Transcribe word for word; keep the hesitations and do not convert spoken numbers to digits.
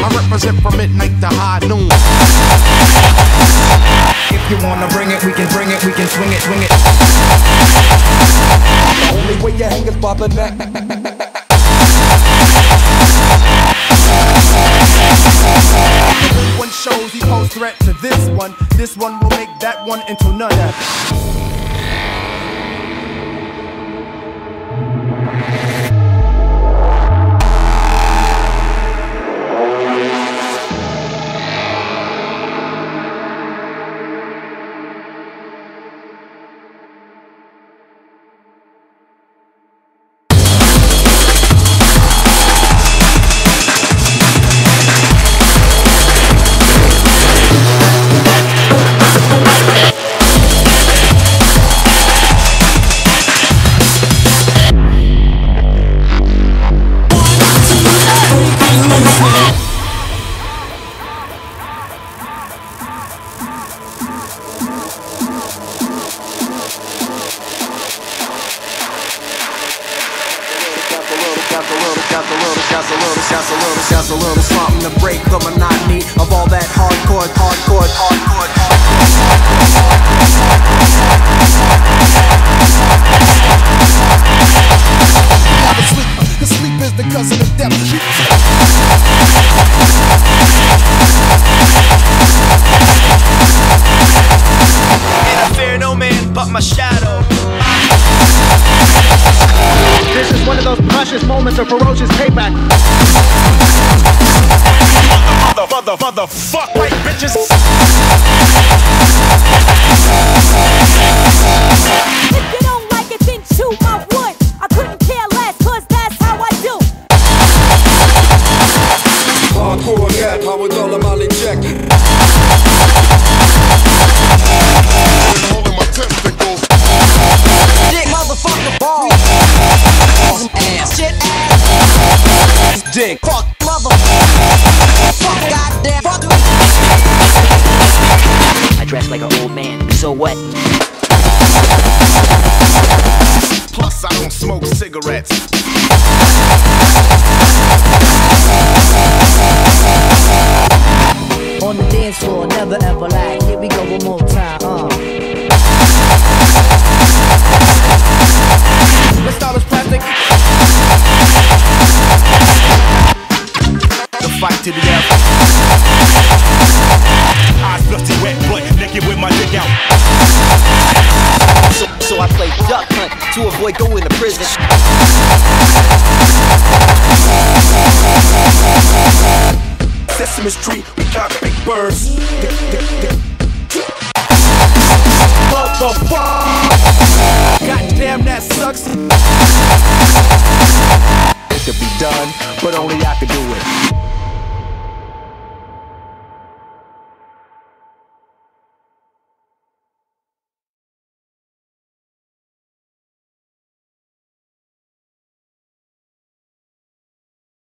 I represent from midnight to high noon. If you wanna bring it, we can bring it, we can swing it, swing it. The only way you hang is bobbing back. This one shows he posed threat to this one. This one will make that one into none. Just a little something to break the monotony of all that hardcore, hardcore, hardcore, Never sleep, cause sleep is the cousin of death. And I fear no man but my shadow. This is one of those precious moments of ferocious payback. Mother, mother, mother, fuck white bitches. If you don't like it, then chew my wood. I couldn't care less, cause that's how I do. Hardcore cat, power dollar Molly check. Holding my testicles. dick, motherfucker, ball. Ass, shit, ass, dick, fuck, mother, fuck, goddamn, fuck. I dress like an old man, so what? Plus, I don't smoke cigarettes. On the dance floor, never ever lag. Here we go one more time, uh. Let's start as plastic. The fight to the death. Eyes bloody wet, but naked with my dick out. So, so I play duck hunt to avoid going to prison. Sesame Street, we got big birds. Motherfucker! Goddamn, that sucks. It could be done, but only I could do it.